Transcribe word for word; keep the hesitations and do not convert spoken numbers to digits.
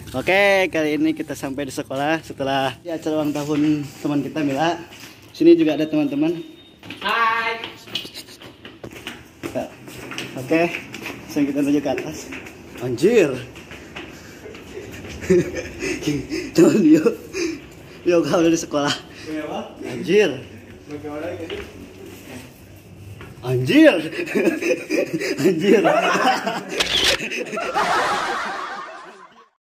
Oke, kali ini kita sampai di sekolah setelah di acara ulang tahun teman kita Mila. Sini juga ada teman-teman. Hai. Oke, sekarang kita menuju ke atas. Anjir. Jangan dia. Yoga udah di sekolah. Anjir. Anjir. Anjir.